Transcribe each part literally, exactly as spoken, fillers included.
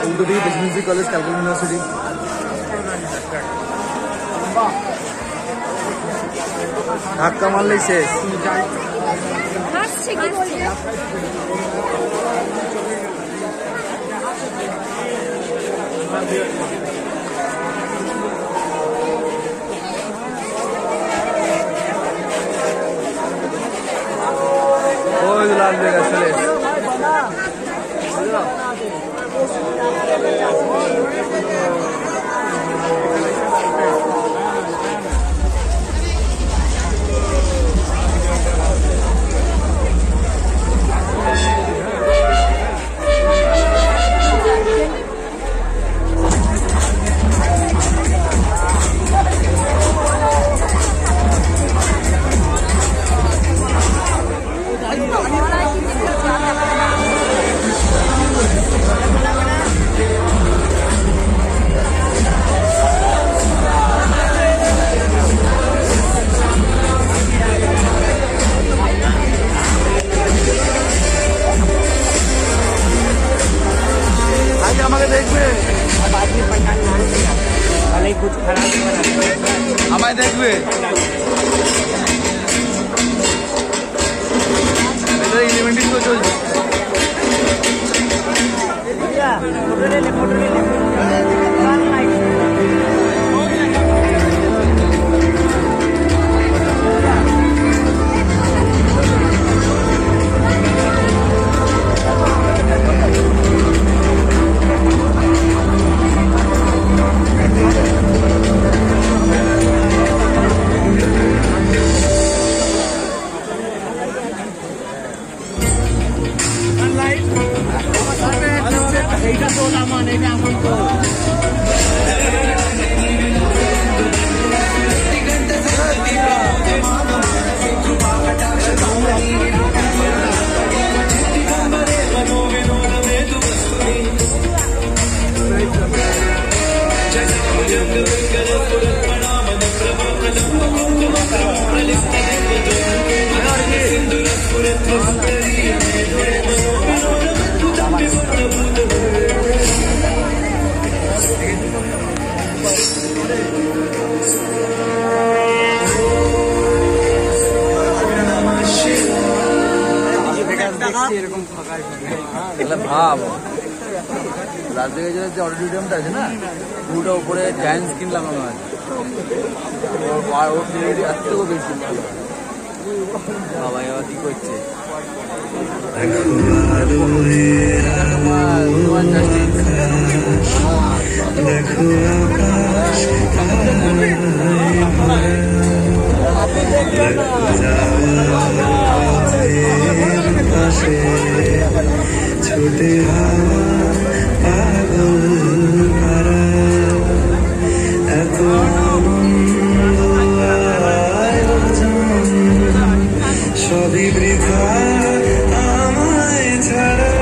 उल्टो दिকে Presidency College Calcutta University. ধাক্কা মারলেই শেষ। হাসছে কি বলছে? ওই লাল জায়গা চলে कुछ खराब हमारे देखबे इलेवेंटी तो चल फोटो ले ले फोटो ले ले ভাব রাজবাড়ির যে অডিটোরিয়ামটা আছে না পুরোটা উপরে জায়ান্ট স্ক্রিন লাগানো আছে ওর ক্লিয়ারিটি এর থেকেও বেশি বাবা এবার কি করছে छोटे हवा पागल करा এত আনন্দ আয়োজন সবই বৃথা আমায় ছাড়া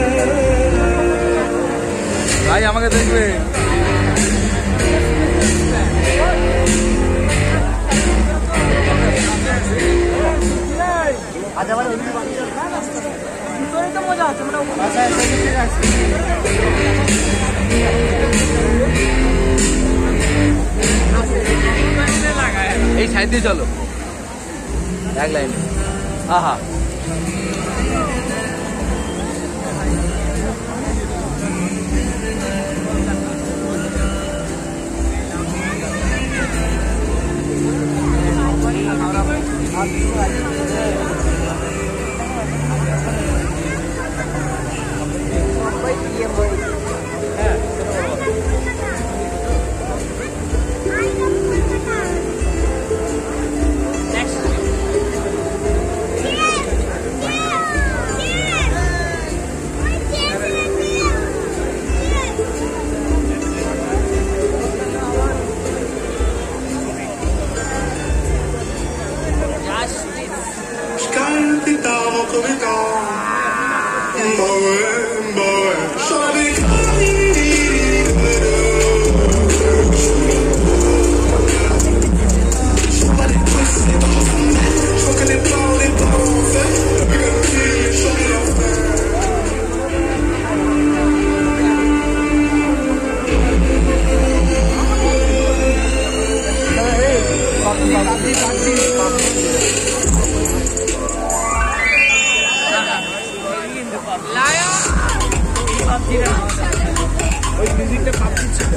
ভাই আমাকে দেখবে আজ আবার তো মজা আছে এই সাইড দিয়ে চলো এক লাইনে আহা ওই মিউজিকটা পাচ্ছি ছিল।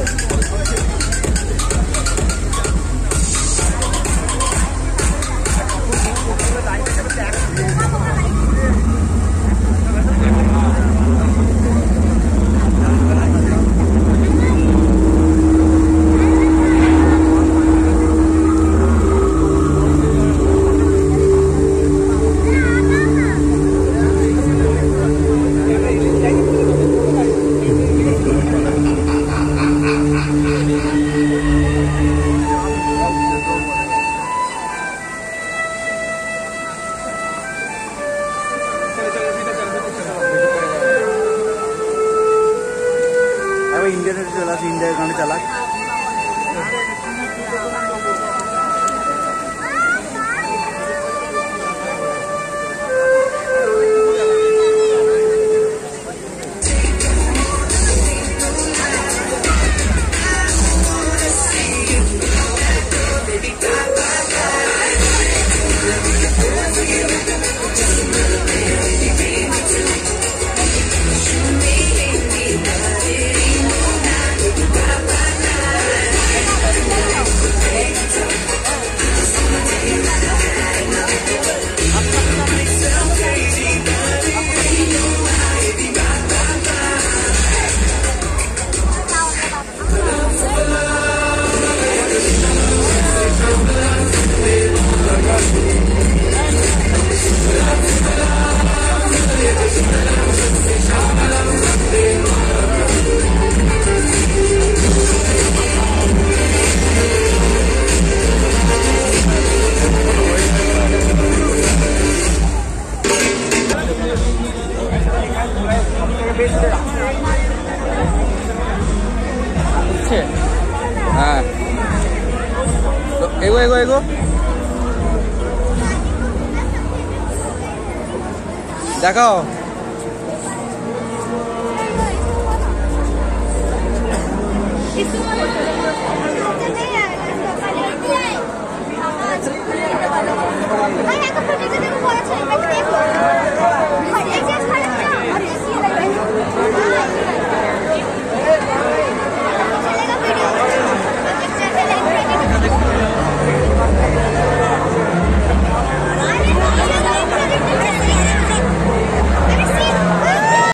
इंडिया से चला इंडिया गाने चला हाँ तो एगो एगो एगो देखाओ I have a